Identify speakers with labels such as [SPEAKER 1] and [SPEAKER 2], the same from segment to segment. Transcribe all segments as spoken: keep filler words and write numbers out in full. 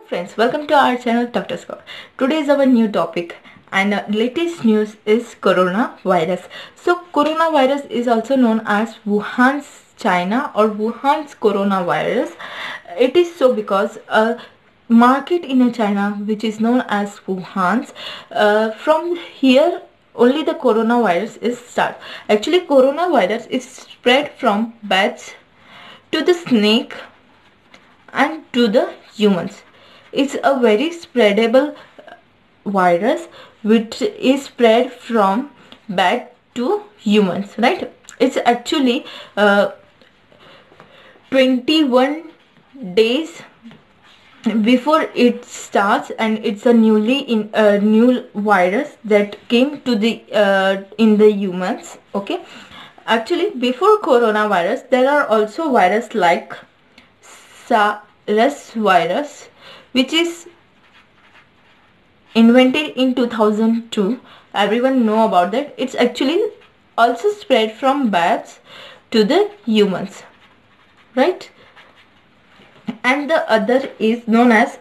[SPEAKER 1] friends, welcome to our channel Doctor Scott. Today is our new topic and uh, latest news is coronavirus. So coronavirus is also known as Wuhan's China or Wuhan's coronavirus. It is so because a market in China which is known as Wuhan's, uh, from here only the coronavirus is start. Actually coronavirus is spread from bats to the snake and to the humans. It's a very spreadable virus which is spread from bat to humans, right? It's actually uh, twenty-one days before it starts, and it's a newly in a uh, new virus that came to the uh, in the humans. Okay, actually before coronavirus there are also virus like SARS virus, which is invented in two thousand two. Everyone know about that. It's actually also spread from bats to the humans, right? And the other is known as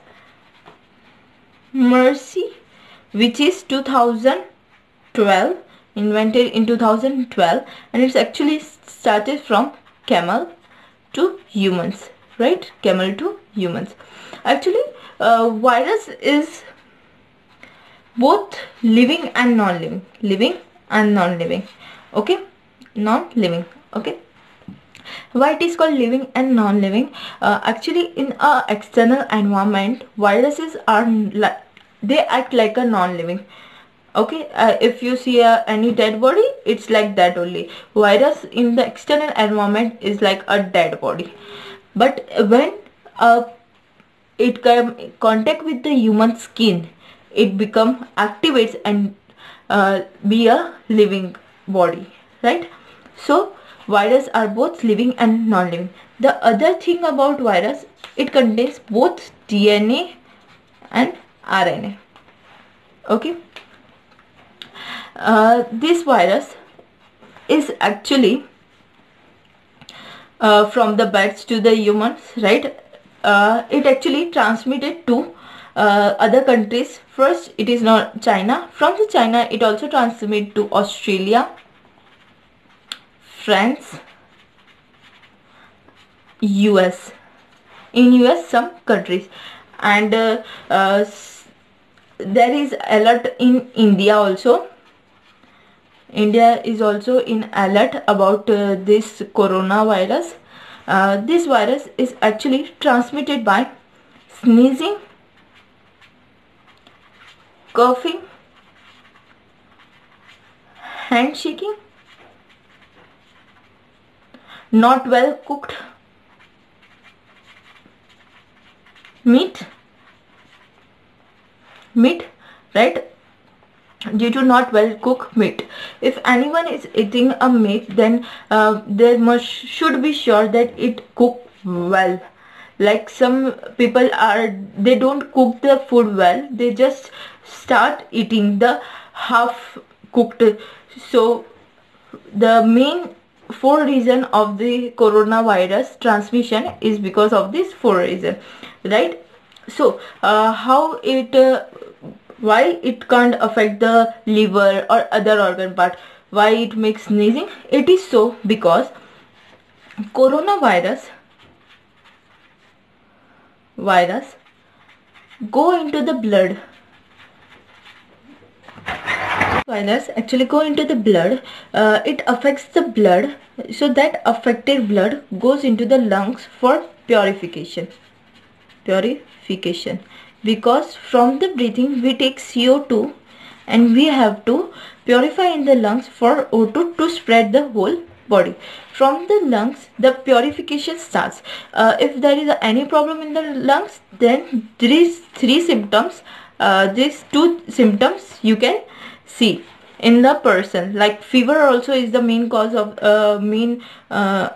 [SPEAKER 1] MERS, which is two thousand twelve, invented in two thousand twelve, and it's actually started from camel to humans, right? Camel to humans. Actually uh, virus is both living and non-living, living and non-living. Okay, non-living. Okay, why it is called living and non-living? Uh, actually in a external environment, viruses are like, they act like a non-living. Okay, uh, if you see uh, any dead body, it's like that only. Virus in the external environment is like a dead body, but when uh, it come contact with the human skin, it become activates and uh, be a living body, right? So virus are both living and non-living. The other thing about virus, it contains both D N A and R N A. Okay, uh, this virus is actually uh, from the bats to the humans, right? Uh, it actually transmitted to uh, other countries. First it is not China. From the China it also transmitted to Australia, France, U S. In U S some countries, and uh, uh, there is alert in India also. India is also in alert about uh, this coronavirus. Uh, this virus is actually transmitted by sneezing, coughing, handshaking, not well cooked meat, meat, right? Due to not well cooked meat. If anyone is eating a meat, then uh, they must should be sure that it cooked well. Like some people are, they don't cook the food well, they just start eating the half cooked. So the main four reason of the coronavirus transmission is because of this four reason, right? So uh, how it uh, why it can't affect the liver or other organ part, why it makes sneezing? It is so because coronavirus virus go into the blood. Virus actually go into the blood. Uh, it affects the blood, so that affected blood goes into the lungs for purification. Purification. Because from the breathing we take C O two and we have to purify in the lungs for O two to spread the whole body. From the lungs the purification starts. Uh, if there is any problem in the lungs, then these three symptoms, uh, these two symptoms you can see in the person. Like fever also is the main cause of uh, main uh,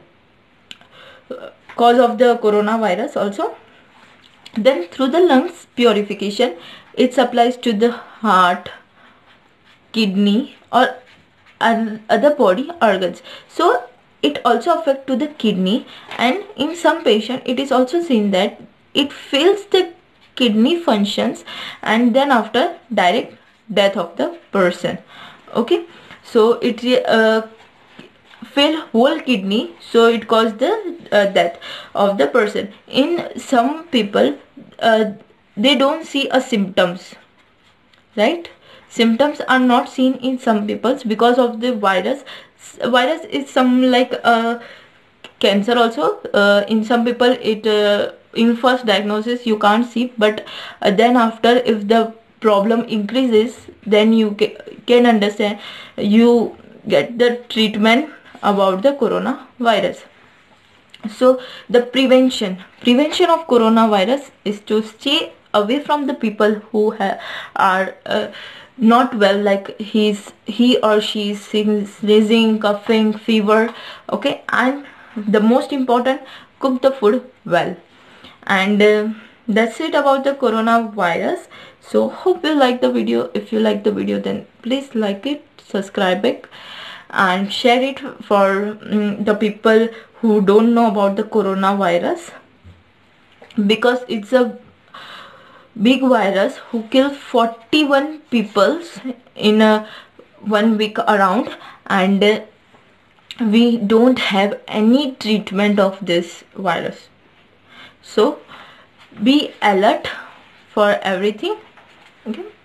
[SPEAKER 1] cause of the coronavirus also. Then through the lungs purification, it supplies to the heart, kidney or other body organs. So it also affects to the kidney, and in some patient it is also seen that it fills the kidney functions, and then after direct death of the person. Okay, so it uh, fail whole kidney, so it caused the uh, death of the person. In some people, uh, they don't see a symptoms, right? Symptoms are not seen in some peoples because of the virus. Virus is some like a cancer also. Uh, in some people it uh, in first diagnosis you can't see, but uh, then after, if the problem increases, then you ca can understand, you get the treatment about the coronavirus. So the prevention prevention of coronavirus is to stay away from the people who are uh, not well, like he's he or she is sneezing, coughing, fever. Okay, and the most important, cook the food well. And uh, that's it about the coronavirus. So hope you like the video. If you like the video, then please like it, subscribe it, and share it for um, the people who don't know about the coronavirus, because it's a big virus who killed forty-one people in a one week around, and uh, we don't have any treatment of this virus. So be alert for everything. Okay.